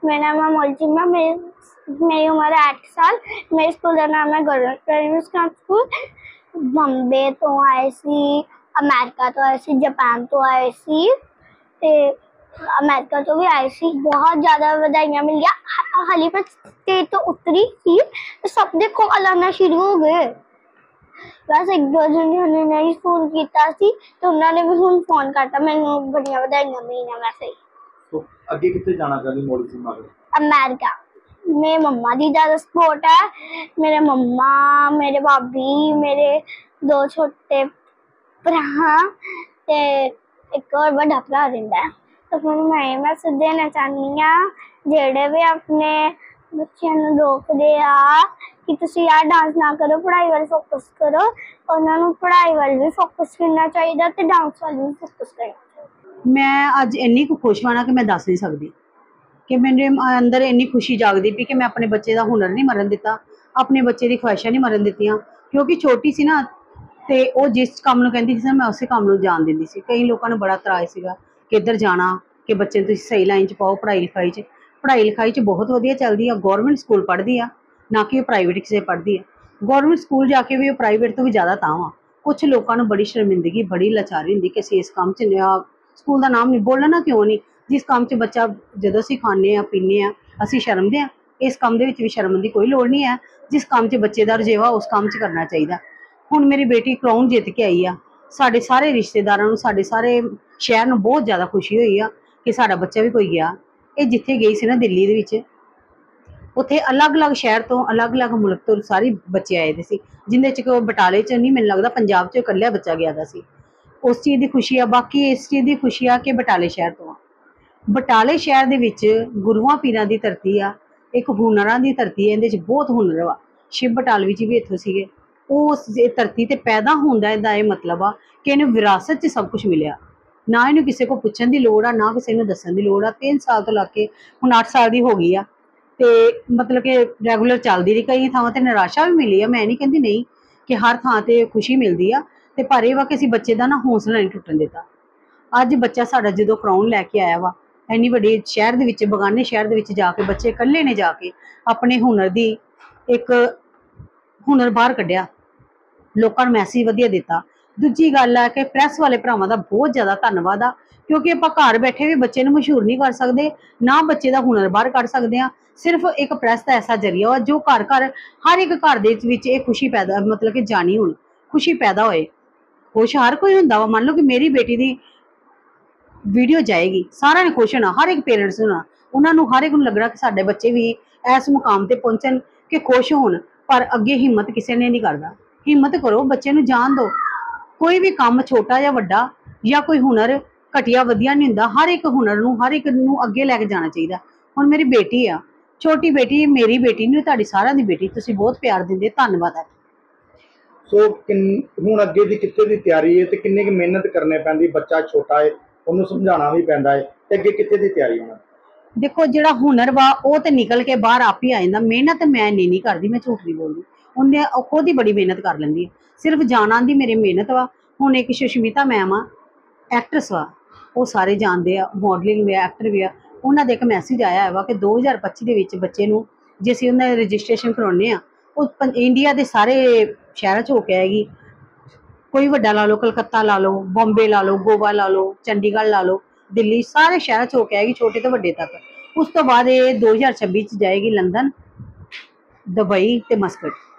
मेरा नाम मोलचिमा, मेरी उम्र है 8 साल। मेरे स्कूल का नाम है गवर्नमेंट प्राइमरी स्कूल। बॉम्बे तो आए सी, अमेरिका तो आए सी, जापान तो आए सी, ते अमेरिका तो भी आए सी। बहुत ज़्यादा बधाइयाँ मिल गया। हाली पर स्टेज तो उतरी थी तो सब दे कॉल आना शुरू हो गए। बस एक दो जने ने ही फोन किया सी तो उन्होंने भी ਹੁਣ फोन करता, मैंने बड़ियां बधाइयां मिलियां। वैसे ही तो अगे कितने जाना चाहती मोलचिमा? अमेरिका। मेरे मम्मा की ज़्यादा सपोर्ट है। मेरे मम्मा, मेरे भाभी, मेरे 2 छोटे भरा ते एक और बड़ा भरा रहिंदा है। तो फिर मैं मैसेज देना चाहनी हाँ जेड़े भी अपने बच्चों नूं रोकदे आ कि तुसीं यार डांस ना करो, पढ़ाई वाल फोकस करो। उन्होंने पढ़ाई वाल भी फोकस करना चाहिए ते डांस वाल भी फोकस करना चाहिए। मैं अज इन्नी कुछ खुश हाँ कि मैं दस नहीं सकती कि मेरे अंदर इन्नी खुशी जागती पी कि मैं अपने बच्चे का हुनर नहीं मरन दिता, अपने बच्चे की ख्वाहिशां नहीं मरन दित्तियां। क्योंकि छोटी सी ना तो वह जिस काम नूं कहंदी सी मैं उस काम नूं जान दिंदी सी। कई लोगों ने बड़ा तराज सीगा कि इधर जाना कि बच्चे तुसीं सही लाइन च पाओ। पढ़ाई लिखाई च बहुत वधिया चलदी है। गौरमेंट स्कूल पढ़दी आ, ना कि प्राइवेट किसी पढ़दी है। गौरमेंट स्कूल जाके भी प्राइवेट तो भी ज़्यादा तां वा। कुछ लोगों बड़ी शर्मिंदगी, बड़ी लाचारी होंदी कि असीं इस काम च स्कूल का नाम नहीं बोलना, क्यों नहीं। जिस काम च बच्चा जो असीं खाने पीने असीं शर्मदे हैं, इस काम दे विच भी शर्मन की कोई लोड़ नहीं है। जिस काम च बच्चे का रुझेवा उस काम च करना चाहिए। हुण मेरी बेटी क्राउन जित के आई आ, साडे सारे रिश्तेदारां नूं, साडे सारे शहर नूं बहुत ज़्यादा खुशी हुई आ कि साडा बच्चा भी कोई गया। ये जिथे गई सी ना दिल्ली दे विच, उत्थे अलग अलग शहर तो, अलग अलग मुल्क तो सारे बच्चे आए दे सी, जिंदे च बटाले च नहीं, मैनूं लगदा पंजाब च इकल्ला बच्चा गया दा सी। उस चीज़ की खुशी आ। बाकी इस चीज़ की खुशी आ कि बटाले शहर तो बटाले शहर दे विच गुरुआं पीरां दी धरती आ, एक हुनरां दी धरती है। इहदे च बहुत हुनर वा। शिव बटाल विच भी इत्थों सीगे। उस धरती ते पैदा होंदा इहदा एह मतलब आ कि इहनूं विरासत च सब कुछ मिलिया। ना इहनूं किसी को पुछण दी लोड़ आ, ना किसी नूं दस्सण दी लोड़ आ। 3 साल तो लग के हुण 8 साल दी हो गई आ ते मतलब कि रैगूलर चलदी रही। कई थावां ते निराशा भी मिली आ, मैं नहीं कहंदी नहीं कि हर थां ते खुशी मिलदी आ। ते पर एह वा कि असीं बच्चे दा ना हौसला नहीं टुटण दित्ता। अज बच्चा साडा जदों क्राउन लैके आया वा इन्नी वड्डी शहर दे विच, बगाने शहर दे विच जाके बच्चे कल्ले ने जाके अपने हुनर दी एक हुनर बाहर कड्ढिया, लोकां नूं मैसेज वधिया दिता। दूजी गल है कि प्रैस वाले भरावां दा बहुत ज़्यादा धन्नवाद आ, क्योंकि आपां घर बैठे भी बच्चे नूं मशहूर नहीं कर सकदे, ना बच्चे दा हुनर बाहर कढ सकदे आ। सिर्फ एक प्रैस का ऐसा जरिया हो जो घर घर हर एक घर दे विच इह खुशी पैदा मतलब कि जानी हुण खुशी पैदा होए। खुश हर कोई हुंदा वा। मान लो कि मेरी बेटी दी वीडियो जाएगी, सारा ने खुश होना, हर एक पेरेंट्स होना। उन्होंने हर एक नूं लगना कि साडे बच्चे भी इस मुकाम ते पहुंचन कि खुश होण। पर अगे हिम्मत किसी ने नहीं करदा। हिम्मत करो, बच्चे नूं जान दो। कोई भी काम छोटा या वड्डा या कोई हुनर घटिया वधिया नहीं हुंदा। हर एक हुनर नूं, हर एक नूं अगे लैके जाना चाहिए। हुण मेरी बेटी आ, छोटी बेटी, मेरी बेटी नहीं, तुहाडी सारिआं दी बेटी। तुसीं बहुत प्यार दिंदे, धन्नवाद है। सो हुण अगे दी कित्थे दी तैयारी है ते किन्नी की मेहनत करनी पैंदी? बच्चा छोटा है, उन्होंने समझाना भी पैंदा है, ते अगे कित्थे दी तैयारी होना? देखो जिहड़ा हुनर वा वो तो निकल के बाहर आप ही आ जांदा। मेहनत मैं नहीं करदी, मैं झूठ नहीं बोलदी। उन्हें खुद ही बड़ी मेहनत कर लैंदी है। सिर्फ जाना दी मेरी मेहनत वा। हुण एक सुष्मिता मैम आ, एक्ट्रेस वा, वो सारे जानते आ, मॉडलिंग भी एक्टर भी आ। उन्हां दे एक मैसेज आया है वा कि 2025 दे विच बच्चे नूं जे असीं उन्हां दा रजिस्ट्रेशन करवाउने आ, वो इंडिया के सारे शहरां च होके आएगी। कोई वड्डा ला लो, कलकत्ता ला लो, बॉम्बे ला लो, गोवा ला लो, चंडीगढ़ ला लो, दिल्ली, सारे शहर च होके आएगी, छोटे तो वड्डे तक। उस तो बाद ये 2026 च जाएगी लंदन, दुबई ते मस्कट।